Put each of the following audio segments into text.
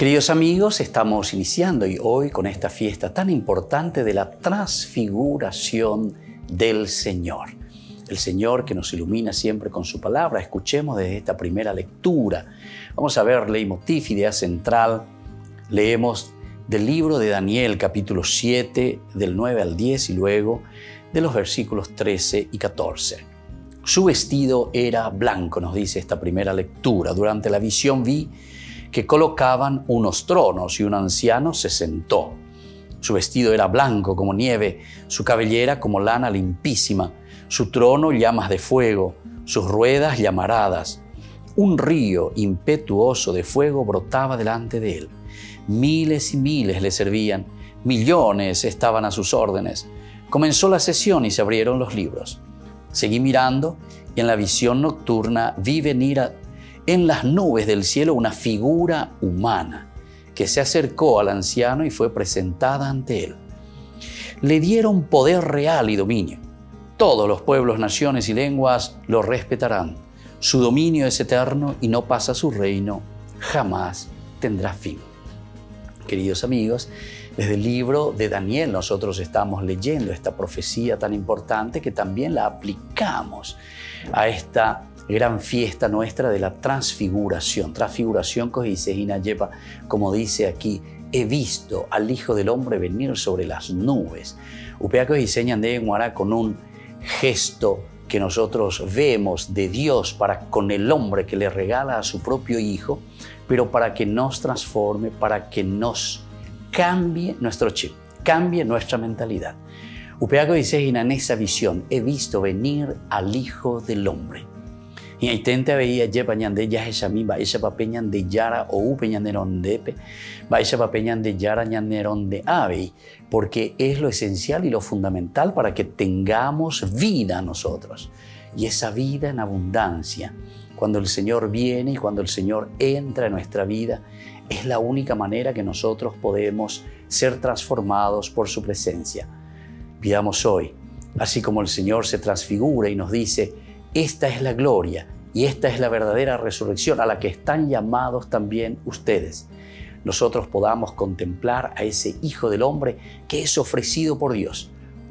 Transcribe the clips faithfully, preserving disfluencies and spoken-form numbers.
Queridos amigos, estamos iniciando y hoy con esta fiesta tan importante de la transfiguración del Señor. El Señor que nos ilumina siempre con su palabra. Escuchemos desde esta primera lectura. Vamos a ver leitmotiv, idea central. Leemos del libro de Daniel, capítulo siete, del nueve al diez y luego de los versículos trece y catorce. Su vestido era blanco, nos dice esta primera lectura. Durante la visión vi que colocaban unos tronos y un anciano se sentó. Su vestido era blanco como nieve, su cabellera como lana limpísima, su trono llamas de fuego, sus ruedas llamaradas. Un río impetuoso de fuego brotaba delante de él. Miles y miles le servían, millones estaban a sus órdenes. Comenzó la sesión y se abrieron los libros. Seguí mirando y en la visión nocturna vi venir a en las nubes del cielo una figura humana que se acercó al anciano y fue presentada ante él. Le dieron poder real y dominio. Todos los pueblos, naciones y lenguas lo respetarán. Su dominio es eterno y no pasa su reino, jamás tendrá fin. Queridos amigos, desde el libro de Daniel nosotros estamos leyendo esta profecía tan importante que también la aplicamos a esta gran fiesta nuestra de la transfiguración. Transfiguración que dice Inayepa, como dice aquí, he visto al Hijo del Hombre venir sobre las nubes. Upea que diseñan de Guará con un gesto que nosotros vemos de Dios para con el hombre que le regala a su propio Hijo, pero para que nos transforme, para que nos cambie nuestro chip, cambie nuestra mentalidad. Upea que dice en esa visión, he visto venir al Hijo del Hombre. Y ahí tente veía ya pañan de ya esa misma esa papeñan de yara o u peñan de rondepe va esa papeñan de yara ñaneron de ave porque es lo esencial y lo fundamental para que tengamos vida nosotros y esa vida en abundancia. Cuando el Señor viene y cuando el Señor entra en nuestra vida es la única manera que nosotros podemos ser transformados por su presencia. Pidamos hoy, así como el Señor se transfigura y nos dice: esta es la gloria y esta es la verdadera resurrección a la que están llamados también ustedes. Nosotros podamos contemplar a ese Hijo del Hombre que es ofrecido por Dios.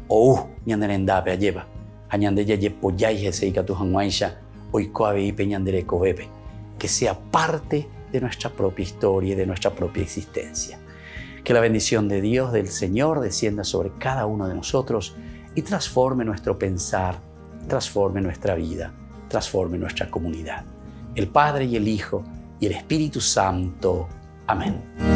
O ñanderendape lleva, añandeya yepoyay ese catujanguaisha, oikoabe y peñanderecobepe, que sea parte de nuestra propia historia y de nuestra propia existencia. Que la bendición de Dios, del Señor, descienda sobre cada uno de nosotros y transforme nuestro pensar, transforme nuestra vida, transforme nuestra comunidad. El Padre y el Hijo y el Espíritu Santo. Amén.